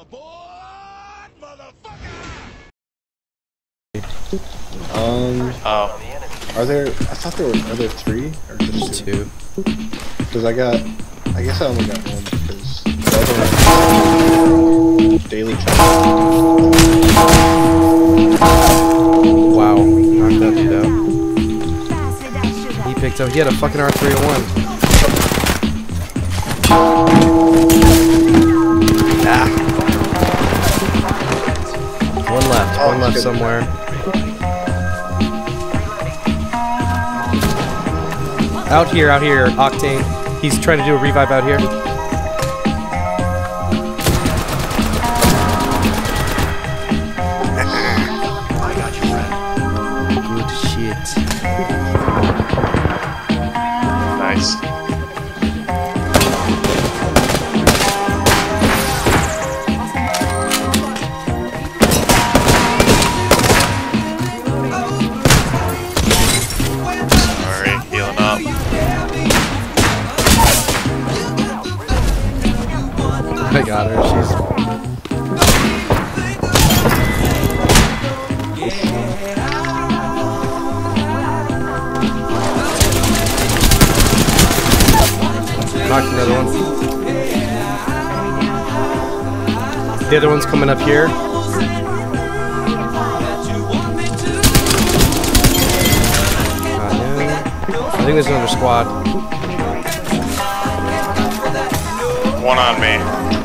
Are there? I thought there were. Are there 3 or just 2? Because I guess I only got 1 because the other one daily check. Wow, knocked that dude out. He picked up. He had a fucking R301. Ah. One left. One left somewhere. Out here, Octane. He's trying to do a revive out here. I got you, friend. Good shit. Nice. I got her, she's... Knocked another one. The other one's coming up here. I think there's another squad. One on me.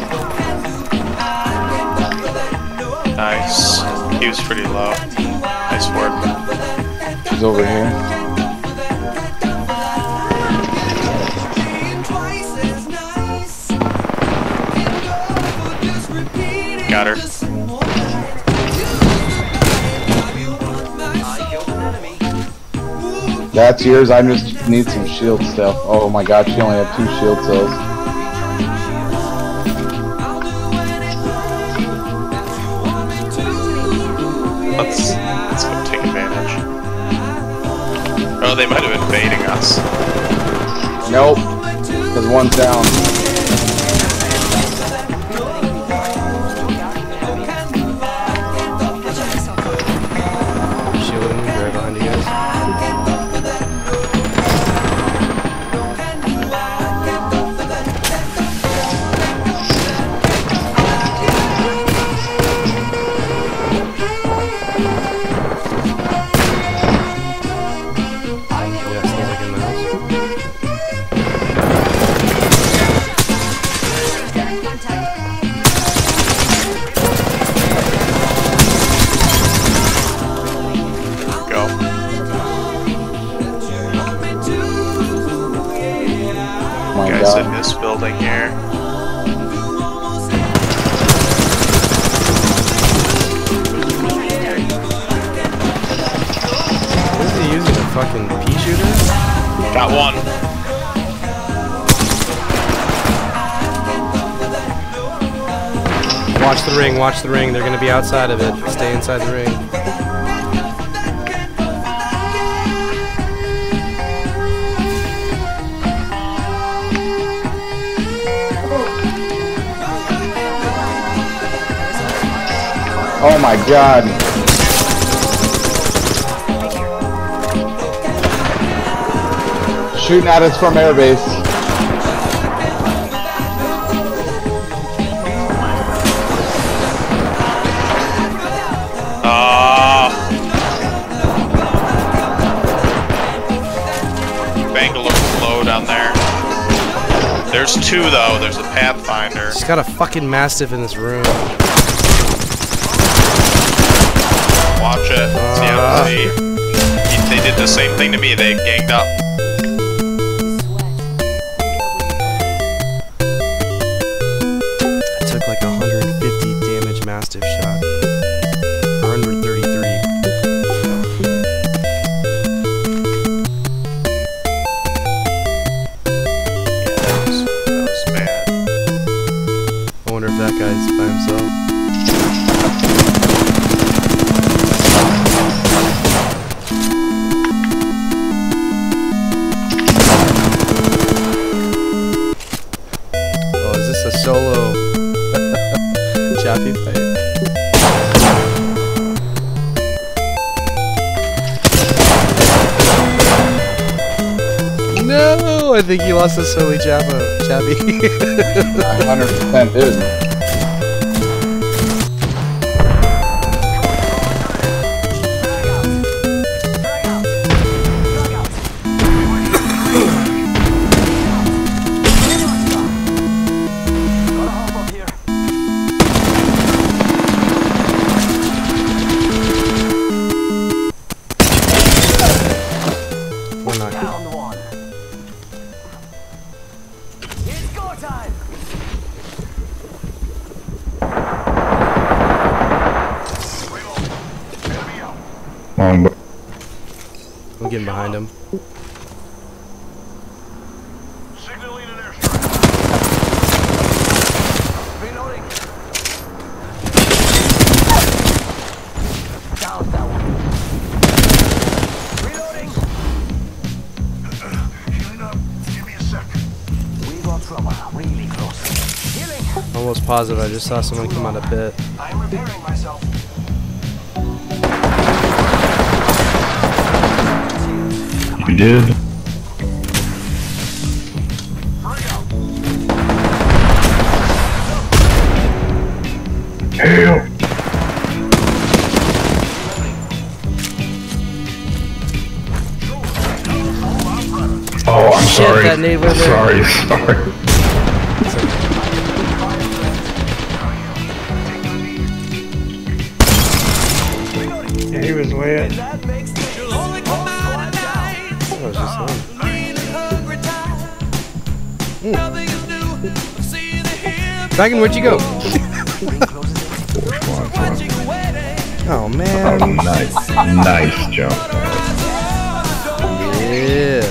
Nice. He was pretty low. Nice work. He's over here. Got her. That's yours. I just need some shield stuff. Oh my god, she only had 2 shield cells. Let's go take advantage. Oh, they might have been baiting us. Nope. Because one's down. Shielding, right behind you guys. Guys in this building here. Is he using a fucking pea shooter? Got one. Watch the ring, watch the ring. They're gonna be outside of it. Stay inside the ring. Oh my god. Shooting at us from airbase. Bangalore's low down there. There's 2 though. There's a Pathfinder. She's got a fucking Mastiff in this room. Watch it. See, they did the same thing to me. They ganged up. I took like 150 damage Mastiff shot. 133. Yeah, that was bad. I wonder if that guy's by himself. Solo Chappy fight. No, I think he lost to Silly Chappy. I 100% did. I'm getting behind him. Signaling an airstrike. Reloading. Down that one. Reloading. Healing up. Give me a sec. We got trouble. Really close. Healing. Almost positive I just saw someone come out of pit. I'm repairing myself. You did? Help! Oh, I'm Shit, sorry. that nade was there. Sorry. Yeah, he was wet. Dragon, where'd you go? Oh man. Oh, nice jump. Yeah.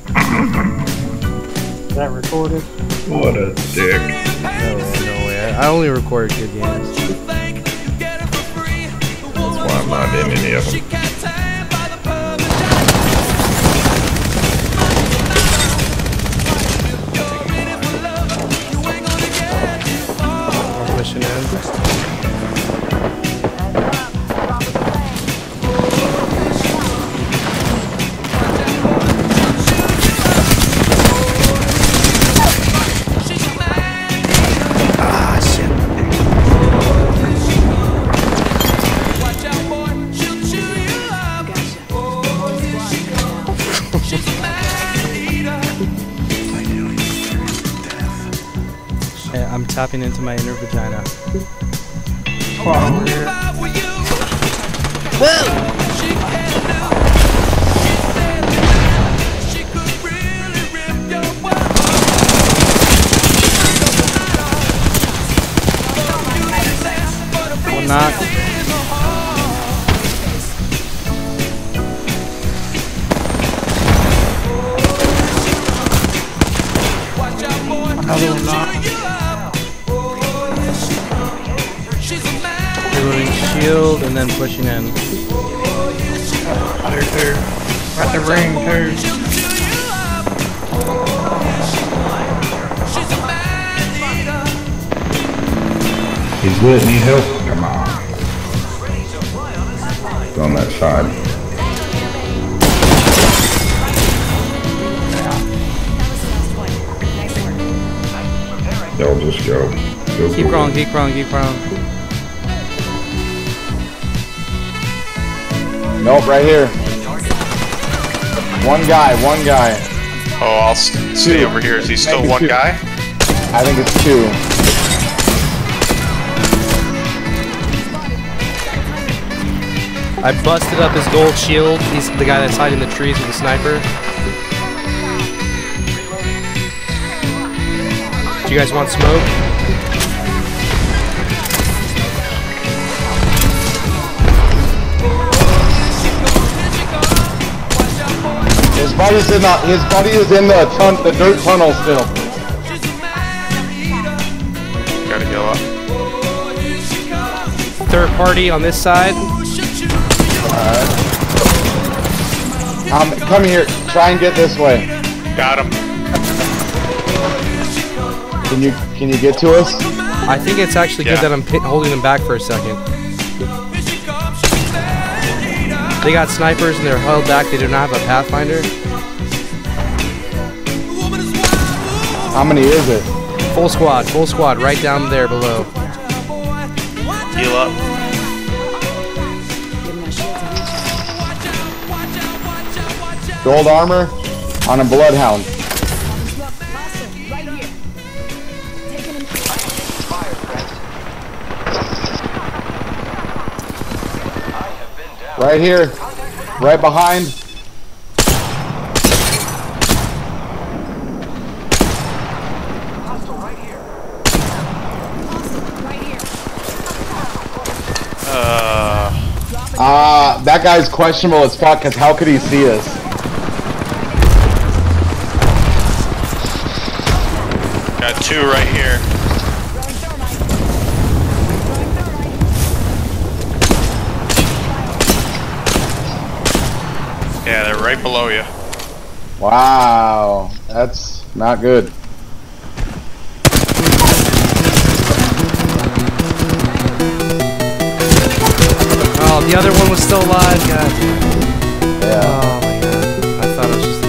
Is that recorded? What a dick. No way. I only record good games. That's why I'm not in any of them. Pushing in. Ah, shit. Yeah, I'm tapping into my inner vagina. One knock. Another one knocked. Reloading shield and then pushing in. Other two. At the ring too. He's lit, need help? Come on. He's on that side. Y'all just go. Keep crawling, keep crawling, keep crawling. Nope, right here. One guy. Oh, I'll stay over here. Is he still one guy? I think it's two. I busted up his gold shield. He's the guy that's hiding in the trees with the sniper. Do you guys want smoke? His buddy is in the dirt tunnel still. Gotta heal up. Third party on this side. Come here. Try and get this way. Got him. Can you get to us? I think it's actually good that I'm holding them back for a second. They got snipers and they're held back. They do not have a pathfinder. How many is it? Full squad, right down there below. Heal up. Gold armor on a bloodhound. Right here, right behind. That guy's questionable as fuck, cause how could he see us? Got two right here. Yeah, they're right below you. Wow, that's not good. Oh, the other one was still alive, God. Yeah. Oh my God. I thought it was just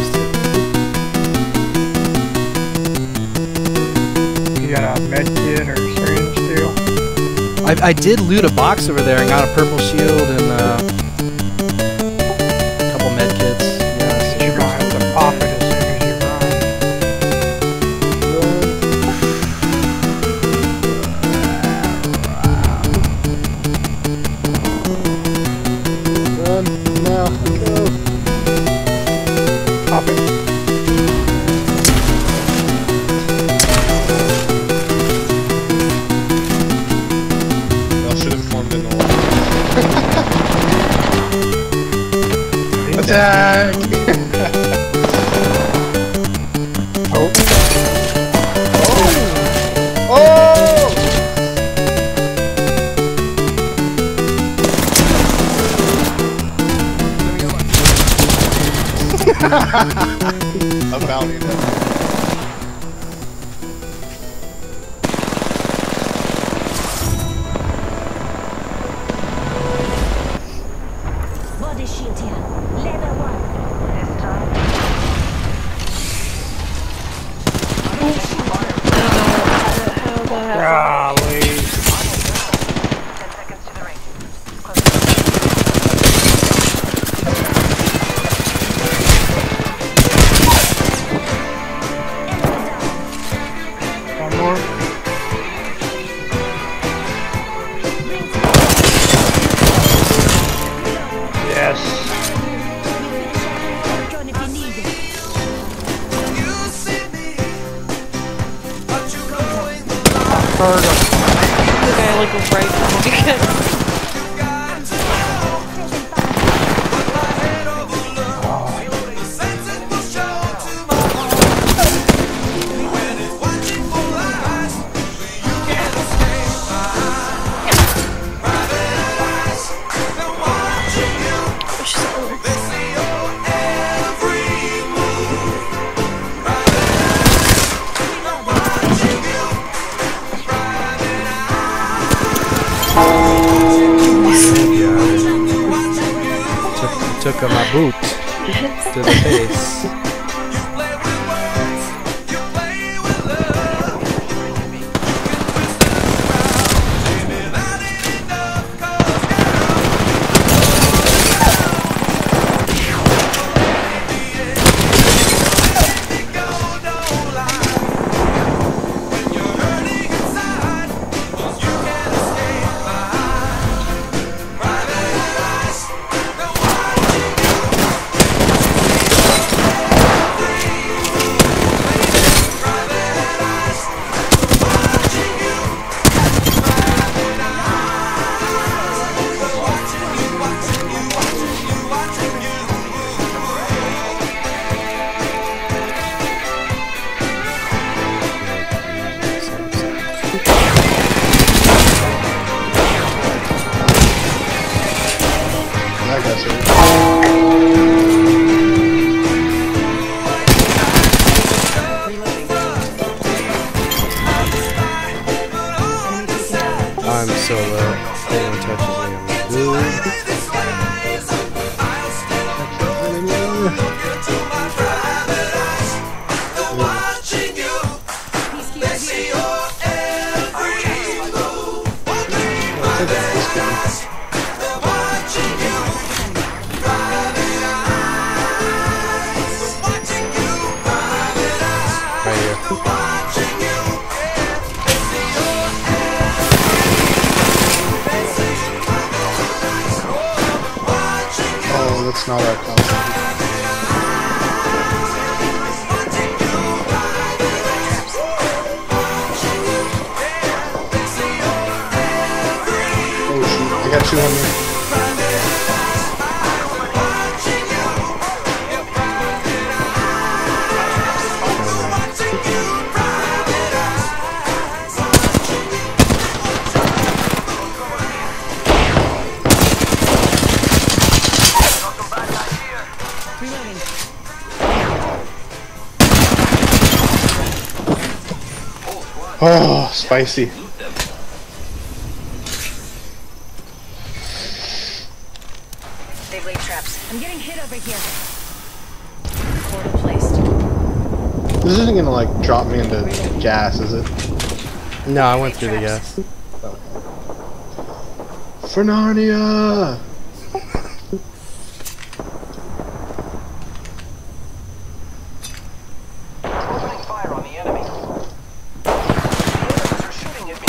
those two. You got a med kit or syringe too? I did loot a box over there and got a purple shield and a couple med kits. Yeah, You're gonna have to pop it as soon as you Run now, go. pop it. Y'all should have formed in the line. Attack! Oh. A bounty now. Body shield here. Level 1. This time. Golly. 10 seconds to the ring. One more. Yes. Return if you need it. Heard him. The guy looking right behind. Took my boot to the face. I'm so low. Anyone touches me, I'm good. Right here. Oh, that's not our concept. Oh shoot, I got 2 on me. Oh, spicy. They've laid traps. I'm getting hit over here. Portal placed. This isn't gonna like drop me into gas, is it? No, I went through the gas. For Narnia! Opening fire on the enemy. The enemies are shooting at me.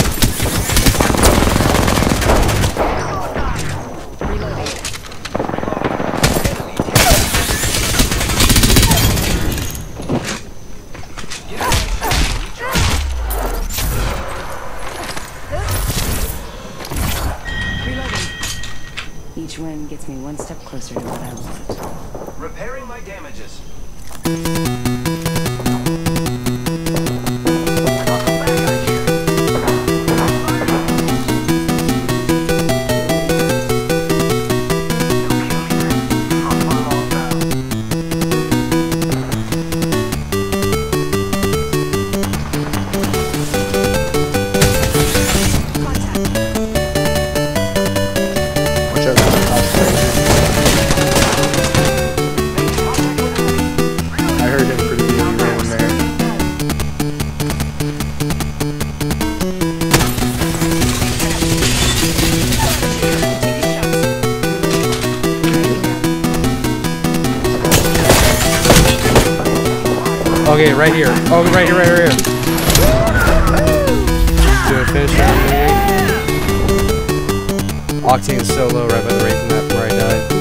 Reloading. Reloading. Each win gets me one step closer to what I want. Repairing my damages. Watch out for the concept. I heard him pretty good. He ran in there. Okay, right here. Oh, right here, right here, right here. Do a finish round. Octane is so low right by the raising map where I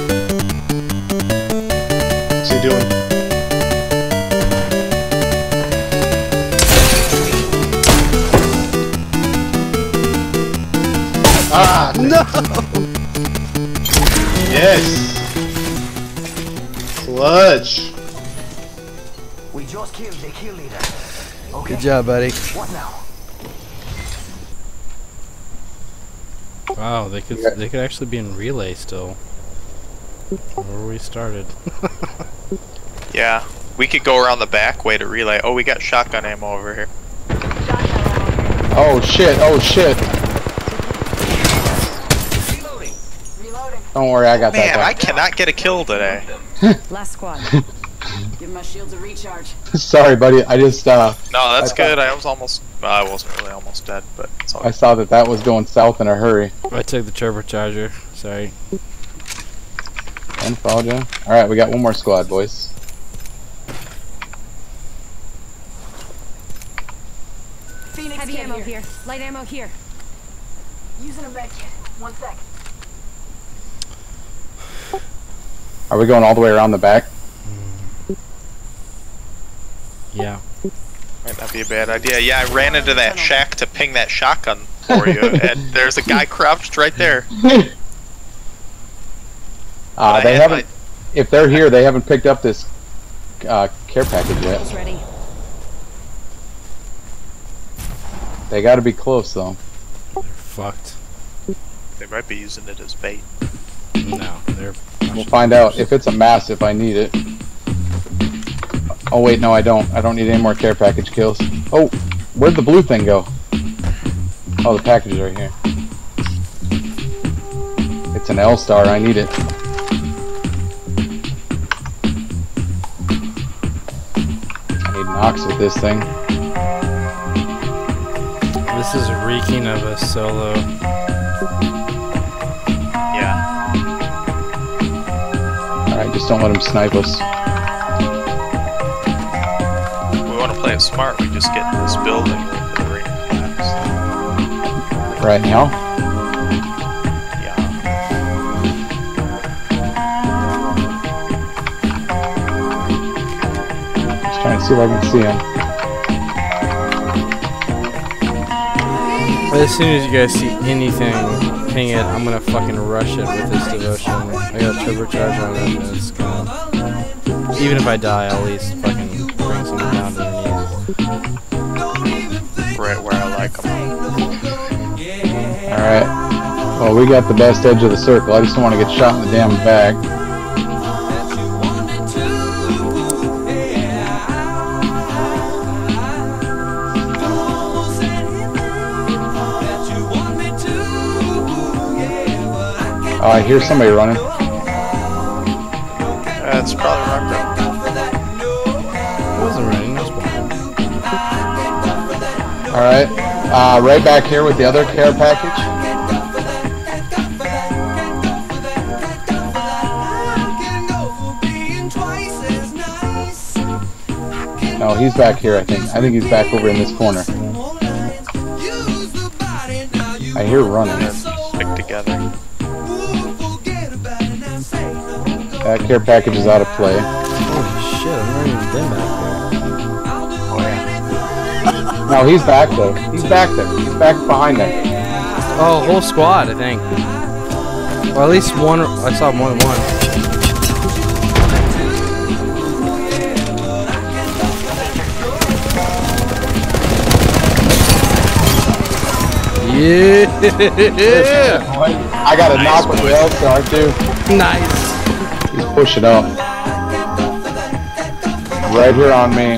died. What's he doing? Ah! No! Yes! Clutch! We just killed the kill leader. Okay. Good job, buddy. What now? Wow, they could actually be in relay still. Where we started. Yeah, we could go around the back way to relay. Oh, we got shotgun ammo over here. Oh shit, oh shit. Don't worry, I got Man, I that cannot get a kill today. Last squad. Give my shields a recharge. guy. Sorry, buddy. I just No, that's I good. I was almost. I wasn't really almost dead, but it's all I saw that was going south in a hurry. I took the turbocharger. Sorry. And followed you. All right, we got one more squad, boys. Phoenix heavy ammo here. Light ammo here. Using a med kit. 1 sec. Are we going all the way around the back? Yeah. might not be a bad idea. Yeah, I ran into that shack to ping that shotgun for you, and there's a guy crouched right there. They haven't. If they're here, they haven't picked up this care package yet. Ready. They got to be close though. They're fucked. They might be using it as bait. No, they're. We'll find out. If it's a massive, I need it. Oh wait, no, I don't. I don't need any more care package kills. Oh, where'd the blue thing go? Oh, the package is right here. It's an L star. I need it. I need an ox with this thing. This is reeking of a solo. Yeah. Alright, just don't let him snipe us. We want to play it smart. We just get in this building with the ring flags. Right now? Yeah. Just trying to see if I can see him. As soon as you guys see anything, ping it. I'm gonna fucking rush it with this devotion. I got a turbocharger on it, and it's gonna. Even if I die, I'll at least fucking bring someone down to their knees. Right where I like them. Alright. Well, we got the best edge of the circle. I just don't want to get shot in the damn back. Oh, I hear somebody running. It's probably Rock. It wasn't raining, that was bad. Alright. Right back here with the other care package. No, he's back here, I think. I think he's back over in this corner. I hear running. Stick together. That care package is out of play. Holy shit, I've never even been back there. No, he's back though. He's back there. He's back behind there. Oh, whole squad, I think. Or at least one. I saw more than one. Yeah! I got a knock with the L-Star too. Nice. He's pushing up. Right here on me.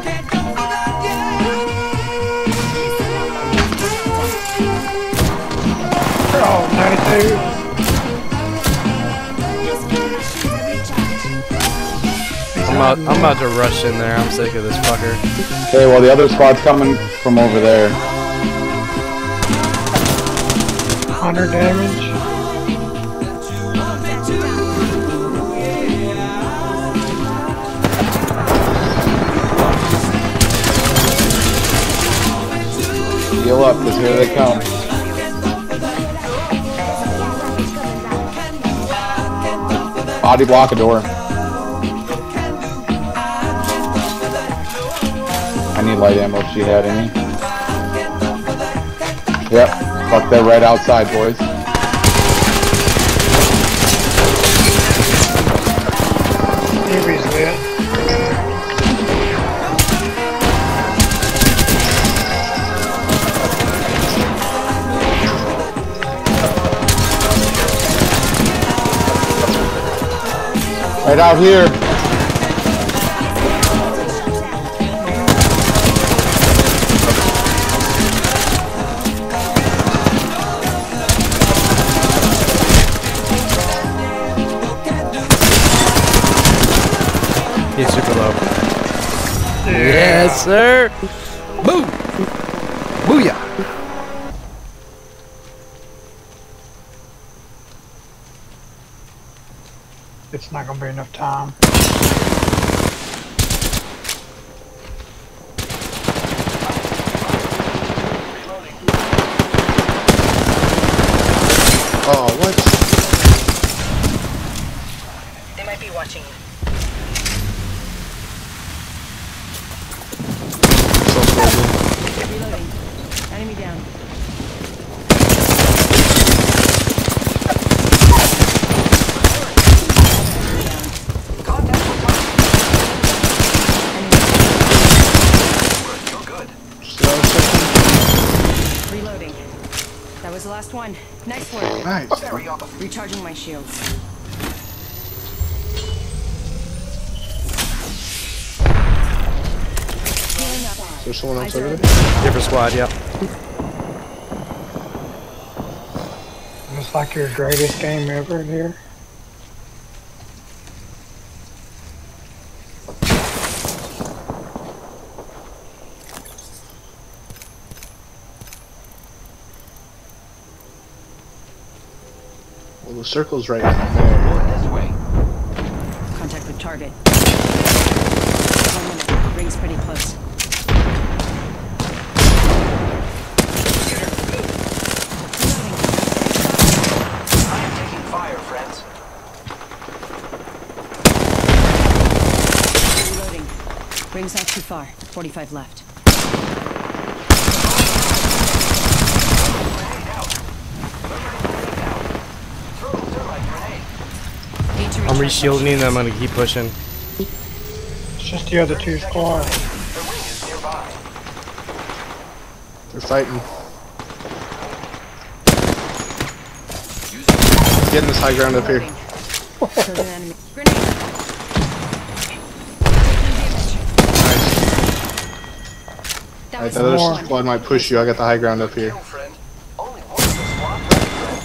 Oh, 92. I'm about to rush in there. I'm sick of this fucker. Okay, well the other squad's coming from over there. 100 damage. Heal up, because here they come. Body block a door. I need light ammo if she had any. Yep, fuck that right outside, boys. Heavy's lit. Right out here. He's super low. Yes, sir. Boom. Booyah. It's not gonna be enough time. Oh, what? They might be watching you. So crazy. Reloading. Enemy down. Reloading. That was the last one. Nice work. Nice. Recharging my shields. Healing up. Is there someone else over there? Different squad, yep. It's like your greatest game ever here. Well, the circle's right down there. This way. Contact with target. 1 minute. Ring's pretty close. I am taking fire, friends. Reloading. Ring's not too far. 45 left. I'm reshielding them. I'm gonna keep pushing. It's just the other two squads. The ring is nearby. They're fighting. Getting this high ground up here. Killed an enemy. Grenade. That Alright, was the other one. squad might push you. I got the high ground up here. Kill, friend. Only one of the squad left, friend.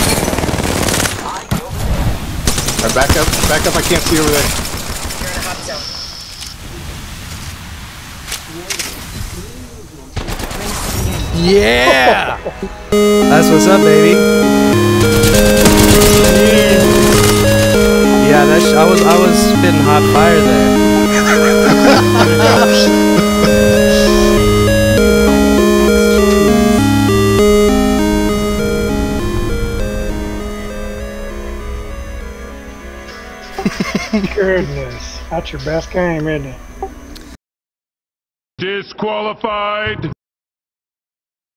I killed an enemy. Alright, back up. Back up. I can't see over there. You're in a hot zone. Yeah! That's what's up, baby. Yeah, I was spitting hot fire there. Goodness, that's your best game, isn't it? Disqualified.